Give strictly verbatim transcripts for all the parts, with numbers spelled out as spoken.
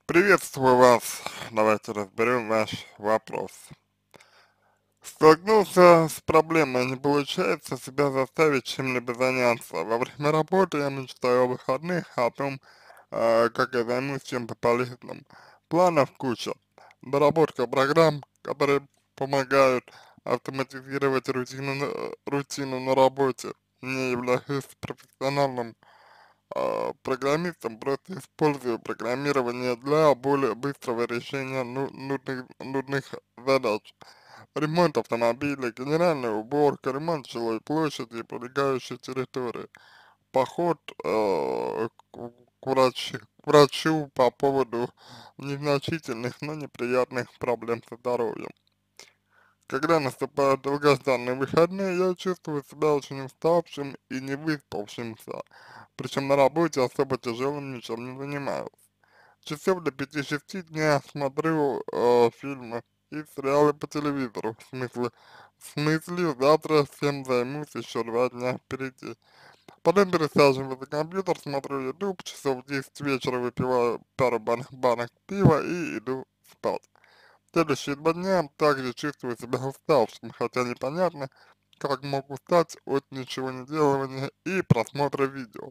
Приветствую вас. Давайте разберем ваш вопрос. Столкнулся с проблемой, не получается себя заставить чем-либо заняться. Во время работы я мечтаю о выходных, о том, э, как я займусь чем-то полезным. Планов куча. Доработка программ, которые помогают автоматизировать рутину, на- рутину на работе. Не являюсь профессиональным а, программистом, просто использую программирование для более быстрого решения ну- нудных, нудных задач. Ремонт автомобиля, генеральная уборка, ремонт жилой площади и прилегающей территории. Поход э, к, к врачу, к врачу по поводу незначительных, но неприятных проблем со здоровьем. Когда наступают долгожданные выходные, я чувствую себя очень уставшим и не выспавшимся. Причем на работе особо тяжелым ничем не занимаюсь. Часов до пяти-шести дня смотрю э, фильмы и сериалы по телевизору. В смысле, в смысле, завтра всем займусь, еще два дня впереди. Потом пересаживаюсь за компьютер, смотрю YouTube, часов в десять вечера выпиваю пару бан банок пива и иду спать. Следующие два дня также чувствую себя уставшим, хотя непонятно, как мог устать от ничего не делания и просмотра видео.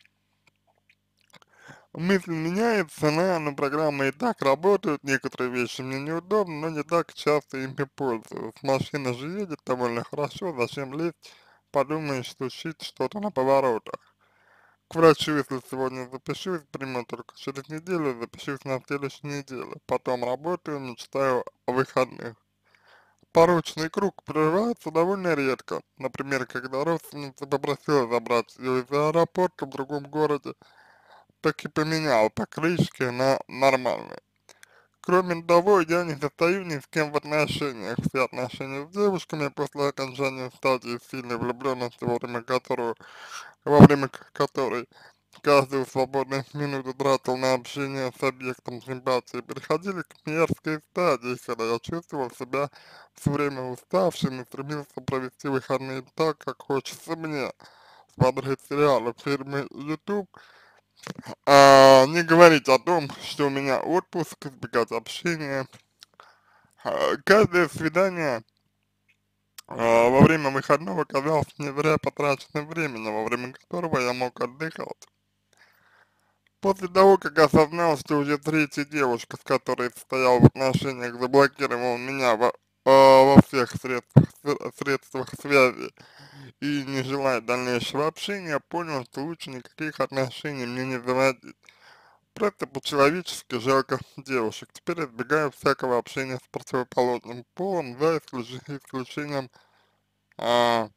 Мысль меняется, на, но программы и так работают, некоторые вещи мне неудобны, но не так часто ими пользуюсь. Машина же едет довольно хорошо, зачем лезть, подумаешь, стучить что-то на поворотах. К врачу, если сегодня запишусь, приму только через неделю, запишусь на следующей неделе. Потом работаю, мечтаю о выходных. Порочный круг прерывается довольно редко. Например, когда родственница попросила забрать ее из аэропорта в другом городе, так и поменял покрышки на нормальные. Кроме того, я не состою ни с кем в отношениях. Все отношения с девушками после окончания стадии сильной влюбленности, во время которого, во время к- которой каждую свободную минуту тратил на общение с объектом симпатии, переходили к мерзкой стадии, когда я чувствовал себя все время уставшим и стремился провести выходные так, как хочется мне. Смотреть сериалы фирмы YouTube, а, не говорить о том, что у меня отпуск, избегать общения. А, каждое свидание а, во время выходного казалось мне зря потраченным временем, во время которого я мог отдыхать. После того, как осознал, что уже третья девушка, с которой состоял в отношениях, заблокировала меня во, а, во всех средствах, сре- средствах связи и не желает дальнейшего общения, понял, что лучше никаких отношений мне не заводить. Просто по-человечески жалко девушек. Теперь избегаю всякого общения с противоположным полом, за исключ- исключением, а,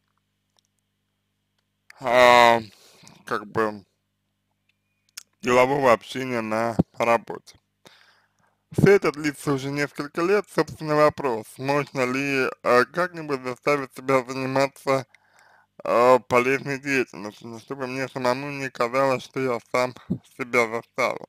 а, как бы, делового общения на работе. Все это длится уже несколько лет, собственно вопрос, можно ли а, как-нибудь заставить себя заниматься а, полезной деятельностью, но чтобы мне самому не казалось, что я сам себя заставил.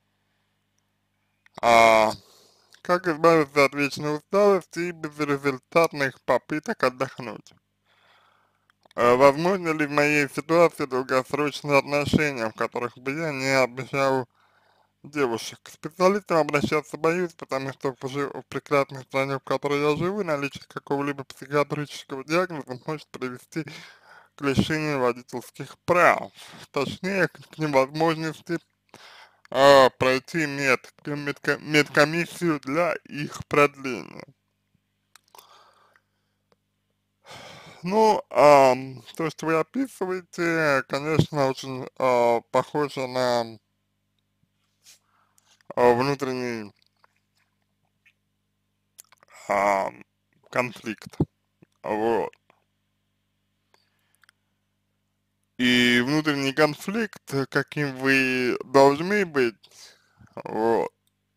А, как избавиться от вечной усталости и безрезультатных попыток отдохнуть? А, возможно ли в моей ситуации долгосрочные отношения, в которых бы я не обещал девушек? К специалистам обращаться боюсь, потому что в, жи- в прекрасной стране, в которой я живу, наличие какого-либо психиатрического диагноза может привести к лишению водительских прав, точнее, к невозможности а, пройти мед, медко- медкомиссию для их продления. Ну, ам, то, что вы описываете, конечно, очень а, похоже на а, внутренний ам, конфликт. Вот. И внутренний конфликт, э, каким вы должны быть, вот,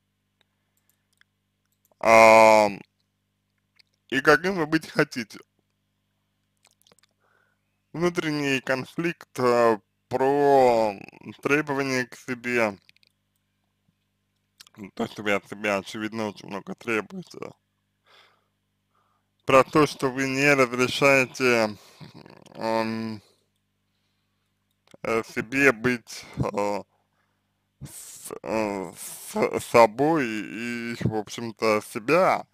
ам, и каким вы быть хотите. Внутренний конфликт а, про требования к себе, то, что вы от себя, очевидно, очень много требуете. Про то, что вы не разрешаете ам, э, себе быть, э, с, э, с собой и, в общем-то, себя,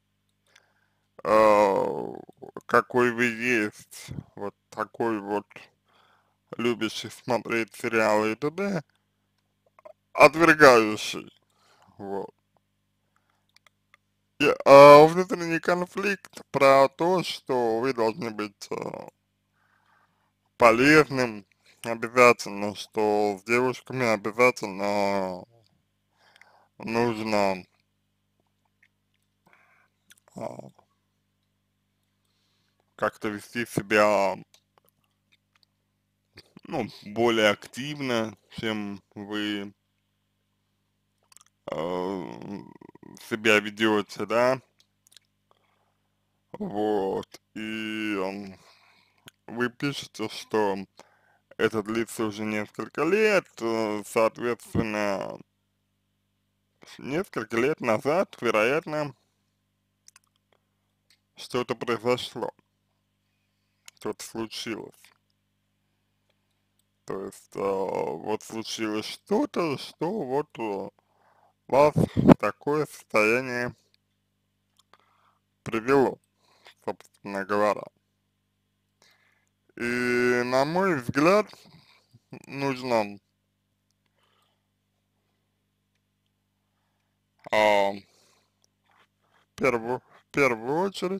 э, какой вы есть, вот такой вот любящий смотреть сериалы и т.д., отвергающий, вот. И, а внутренний конфликт про то, что вы должны быть э, полезным обязательно, что с девушками обязательно нужно а, как-то вести себя, ну, более активно, чем вы э, себя ведете, да, вот, и м, вы пишете, что это длится уже несколько лет, э, соответственно, несколько лет назад, вероятно, что-то произошло, что-то случилось. То есть, э, вот случилось что-то, что вот э, вас в такое состояние привело, собственно говоря. И на мой взгляд, нужно а, в первую, в первую очередь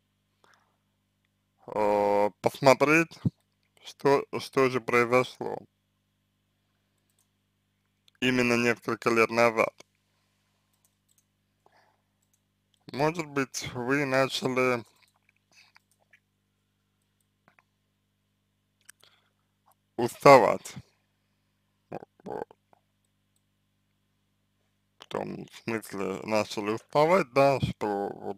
а, посмотреть, что, что же произошло именно несколько лет назад. Может быть, вы начали уставать, вот, в том смысле начали уставать, да, что вот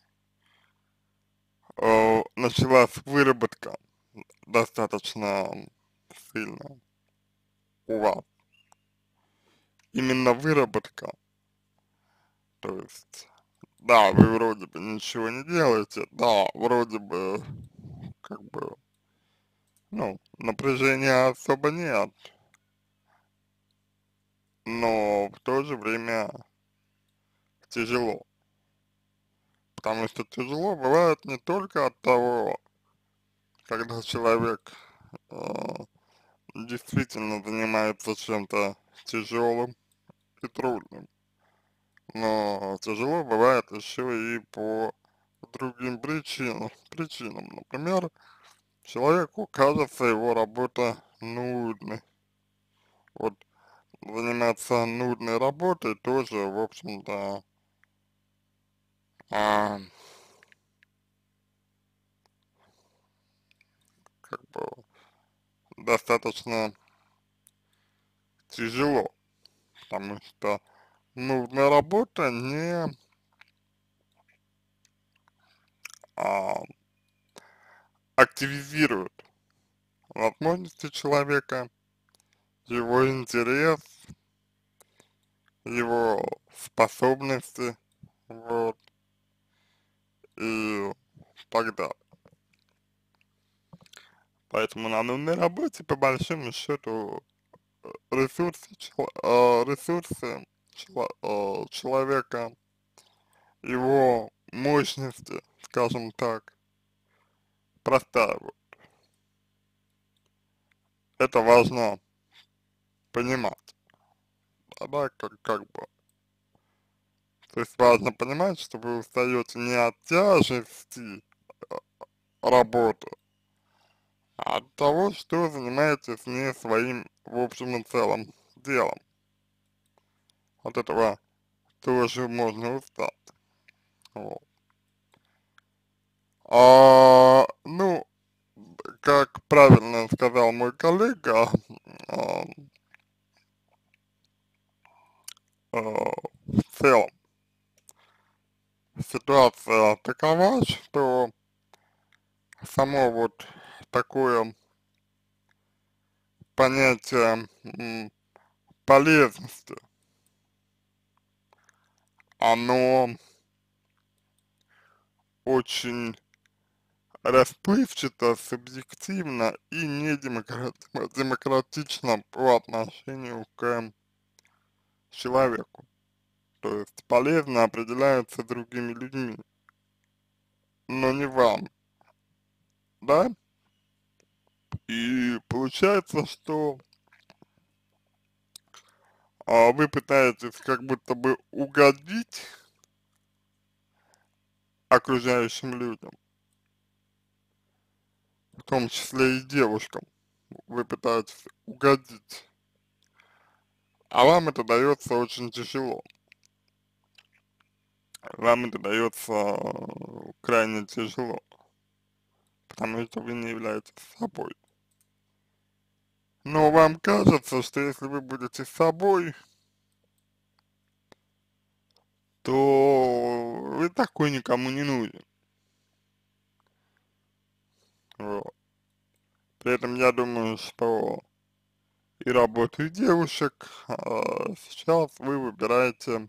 э, началась выработка достаточно сильная у вас. Именно выработка, то есть, да, вы вроде бы ничего не делаете, да, вроде бы, как бы, ну, напряжения особо нет, но в то же время тяжело, потому что тяжело бывает не только от того, когда человек э, действительно занимается чем-то тяжелым и трудным, но тяжело бывает еще и по другим причинам, причинам. Например, человеку кажется его работа нудной. Вот заниматься нудной работой тоже, в общем-то, а, как бы достаточно тяжело, потому что нудная работа не а, активизирует возможности человека, его интерес, его способности, вот, и так далее. Поэтому на нудной работе, по большому счету, ресурсы, чел- э, ресурсы чело- э, человека, его мощности, скажем так, простаивают. Это важно понимать, а да, как, как бы. То есть важно понимать, что вы устаете не от тяжести работы, а от того, что занимаетесь не своим, в общем и целом, делом. От этого тоже можно устать. Вот. А, ну, как правильно сказал мой коллега, а, а, в целом ситуация такова, что само вот такое понятие м, полезности, оно очень расплывчато, субъективно и не демократи- демократично по отношению к человеку. То есть полезно определяется другими людьми, но не вам, да? И получается, что а, вы пытаетесь как будто бы угодить окружающим людям, в том числе и девушкам. Вы пытаетесь угодить, а вам это дается очень тяжело. Вам это дается э, крайне тяжело, потому что вы не являетесь собой. Но вам кажется, что если вы будете собой, то вы такой никому не нужен. Вот. При этом я думаю, что и работу и девушек а, сейчас вы выбираете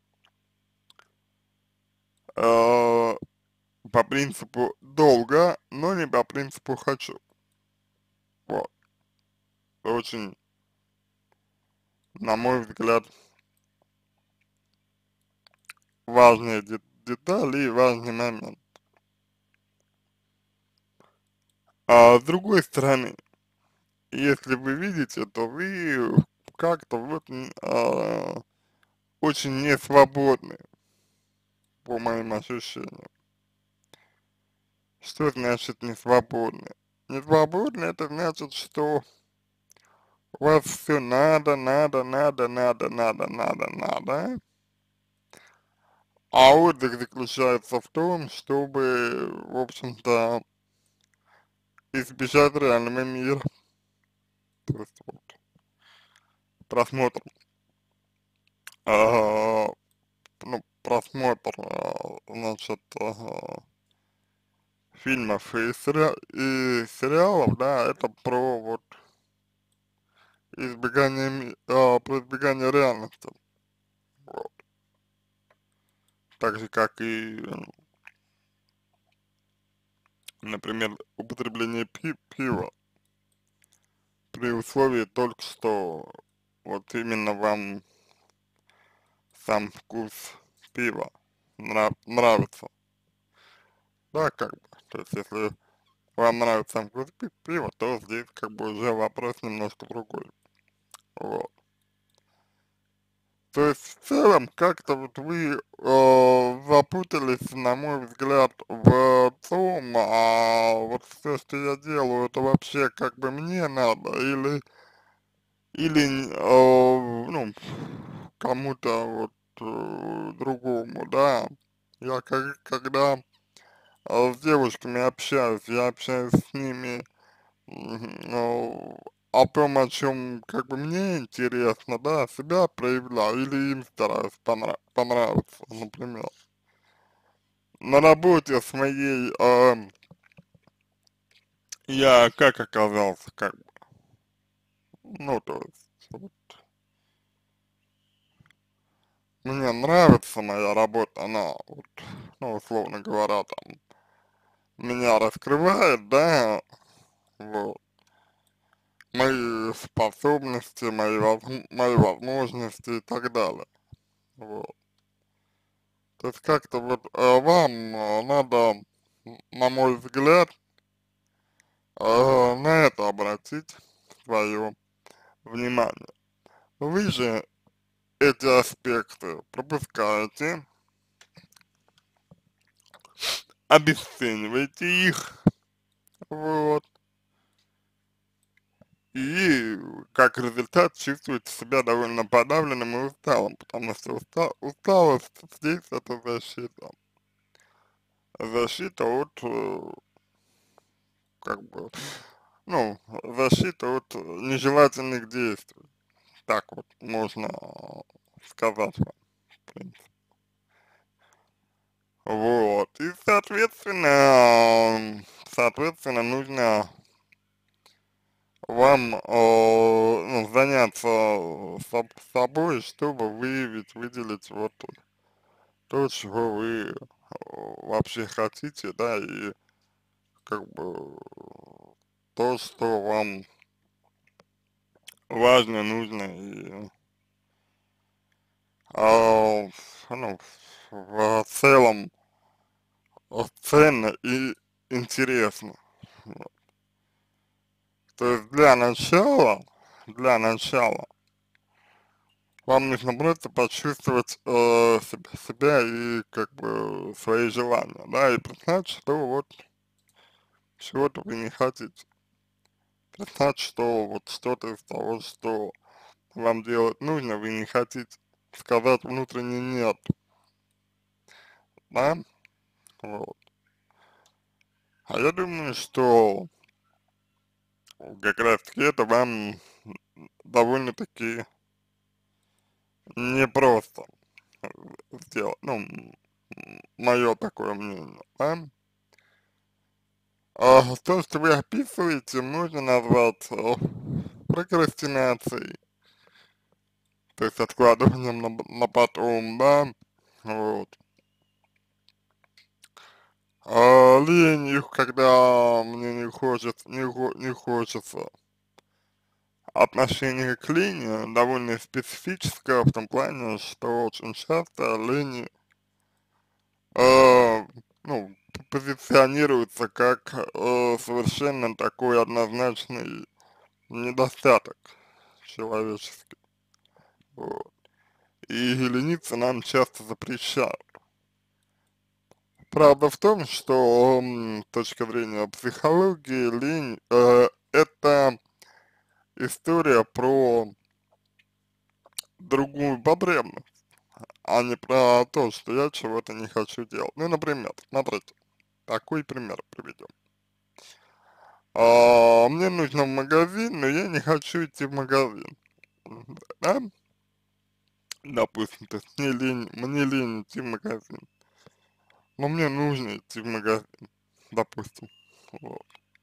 а, по принципу долго, но не по принципу хочу. Вот. Очень, на мой взгляд, важные де детали и важный момент. А с другой стороны, если вы видите, то вы как-то вот м, а, очень не свободны, по моим ощущениям. Что значит не свободны? Не свободны это значит, что у вас все надо, надо, надо, надо, надо, надо, надо, а отдых заключается в том, чтобы, в общем-то, избежать реального мира. То есть вот просмотр, а, ну, просмотр, а, значит, ага, фильмов и, сери и сериалов, да, это про вот избегание, ми- а, про избегание реальности. Вот. Так же, как и, м, например, употребление пи пива при условии только что вот именно вам сам вкус пива нрав нравится. Да, как бы. То есть, если вам нравится сам вкус пи пива, то здесь как бы уже вопрос немножко другой. Вот. То есть в целом как-то вот вы э, запутались, на мой взгляд, в том, а вот все, что я делаю, это вообще как бы мне надо или или э, ну кому-то вот э, другому, да. Я как когда э, с девушками общаюсь, я общаюсь с ними Мгм. Ну, о том, о чем как бы мне интересно, да, себя проявляю или им стараюсь понрав понравиться, например. На работе с моей, ам, я как оказался, как бы, ну, то есть, вот, мне нравится моя работа, она, вот, ну, условно говоря, там, меня раскрывает, да, вот, мои способности, мои, возм мои возможности и так далее, вот. То есть как-то вот э, вам э, надо, м, на мой взгляд, э, на это обратить свое внимание. Вы же эти аспекты пропускаете, обесцениваете их, вот, и как результат чувствуете себя довольно подавленным и усталым, потому что уста усталость здесь это защита. Защита от, э, как бы, ну, защита от нежелательных действий. Так вот можно сказать вам, в принципе. Вот, и соответственно, соответственно, нужно вам, э, ну, заняться соб- собой, чтобы выявить, выделить вот то, чего вы э, вообще хотите, да, и как бы то, что вам важно, нужно и а, ну, в целом э, ценно и интересно. Вот. То есть для начала, для начала вам нужно просто почувствовать э, себя, себя и как бы свои желания, да, и признать, что вот чего-то вы не хотите. Признать, что вот что-то из того, что вам делать нужно, вы не хотите. Сказать внутренне нет, да, вот. А я думаю, что как раз таки это вам довольно-таки непросто сделать, ну, мое такое мнение, да. А, то, что вы описываете, можно назвать э, прокрастинацией, то есть откладыванием на, б- на потом, да, вот. А, ленью, когда мне не хочется, не, хо- не хочется. Отношение к лени довольно специфическое в том плане, что очень часто лень, э, ну, позиционируется как э, совершенно такой однозначный недостаток человеческий. Вот. И лениться нам часто запрещают. Правда в том, что м, с точки зрения психологии лень э, это история про другую потребность, а не про то, что я чего-то не хочу делать. Ну, например, смотрите, такой пример приведем. А, мне нужно в магазин, но я не хочу идти в магазин. М, Да? Допустим, то есть мне лень, мне лень идти в магазин, но мне нужно идти в магазин, допустим. Вот.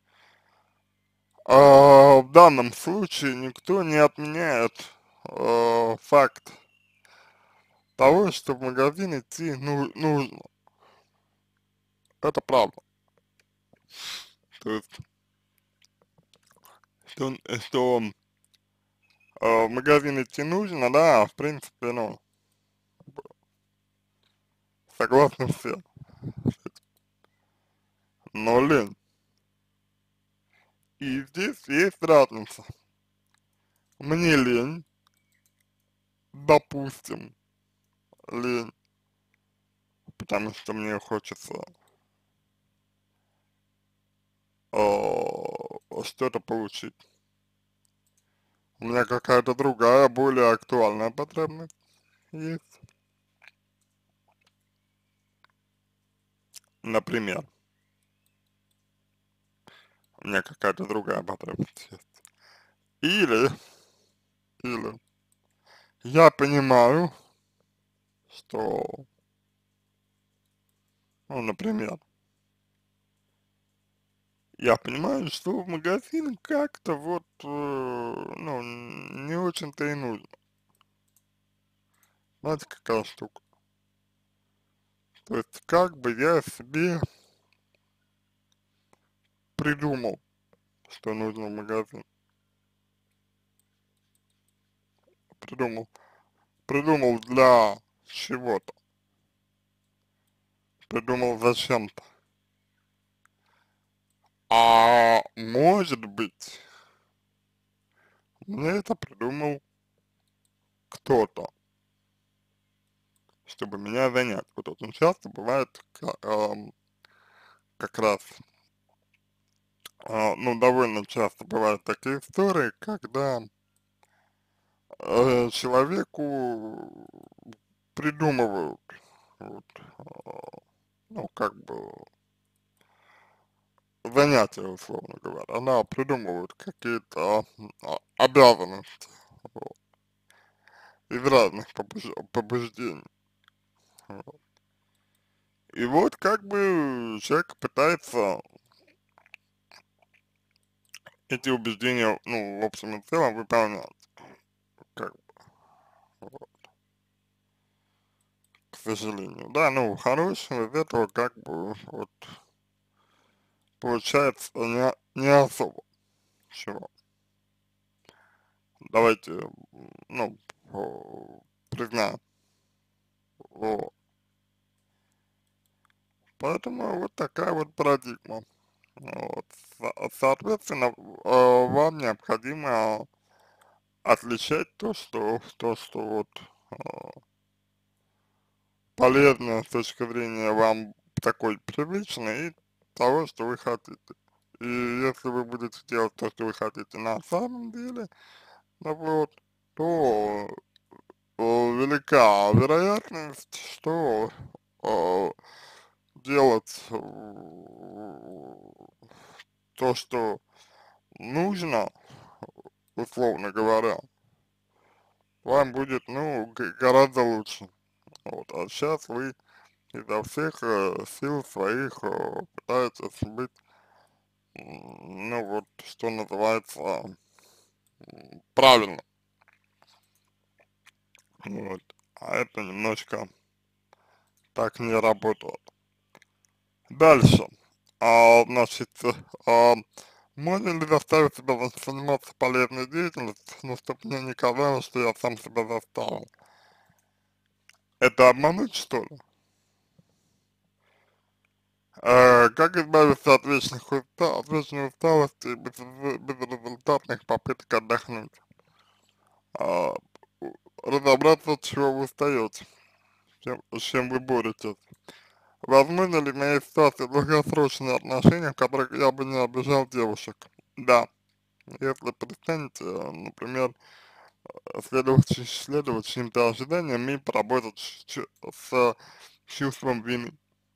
А, в данном случае никто не отменяет э, факт того, что в магазин идти ну, нужно. Это правда. То есть, что, что э, в магазин идти нужно, да, в принципе, ну, согласны все. Но лень. И здесь есть разница. Мне лень, допустим, лень, потому что мне хочется э, что-то получить. У меня какая-то другая, более актуальная потребность есть. Например, у меня какая-то другая потребность есть. Или, или я понимаю, что, ну, например, я понимаю, что в магазин как-то вот, э, ну, не очень-то и нужно. Знаете, какая штука? То есть, как бы я себе придумал, что нужно в магазин. Придумал. Придумал для чего-то. Придумал зачем-то. А может быть, мне это придумал кто-то, чтобы меня занять. Вот очень часто бывает, ка- ам, как раз, а, ну, довольно часто бывают такие истории, когда э, человеку придумывают, вот, а, ну, как бы, занятия, условно говоря, она придумывает какие-то а, обязанности, вот, из разных побуж- побуждений. Вот. И вот как бы человек пытается эти убеждения, ну, в общем и целом выполнять, как бы, вот, к сожалению. Да, ну, хорошего из этого как бы вот получается не, не особо чего. Давайте, м, ну, о, признаем. Вот. Поэтому вот такая вот парадигма. Вот. Со- Соответственно, э, вам необходимо отличать то, что, то, что вот э, полезно с точки зрения вам такой привычной и того, что вы хотите. И если вы будете делать то, что вы хотите на самом деле, ну вот, то э, велика вероятность, что э, делать э, то, что нужно, условно говоря, вам будет, ну, г- гораздо лучше. Вот. А сейчас вы изо всех э, сил своих э, пытаетесь быть, м, ну вот, что называется, м, правильно. Вот. А это немножко так не работает. Дальше. А, значит, а, можно ли заставить себя за- заниматься полезной деятельностью, но чтобы мне не казалось, что я сам себя заставил? Это обмануть, что ли? А, как избавиться от вечных уста, от вечной усталости и без, безрезультатных попыток отдохнуть? А, у- разобраться, от чего вы устаете, с чем, с чем вы боретесь. Возможно ли в моей ситуации долгосрочные отношения, в которых я бы не обижал девушек? Да. Если перестанете, э, например, следовать, ч- следовать чьим-то ожиданиям и поработать с, чу- с чувством вины.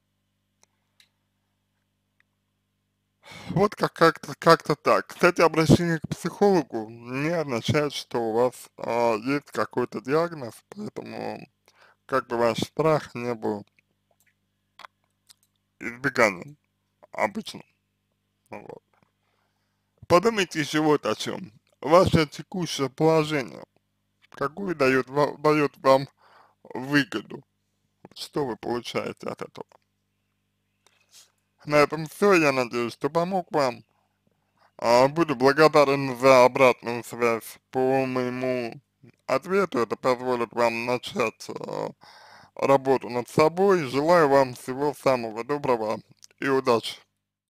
Вот как как-то как-то так. Кстати, обращение к психологу не означает, что у вас а, есть какой-то диагноз, поэтому как бы ваш страх не был избеганием обычно. Вот. Подумайте еще вот о чем. Ваше текущее положение, какую дает, ва- дает вам выгоду, что вы получаете от этого. На этом все, я надеюсь, что помог вам. А, буду благодарен за обратную связь по моему ответу, это позволит вам начать а, работу над собой. Желаю вам всего самого доброго и удачи.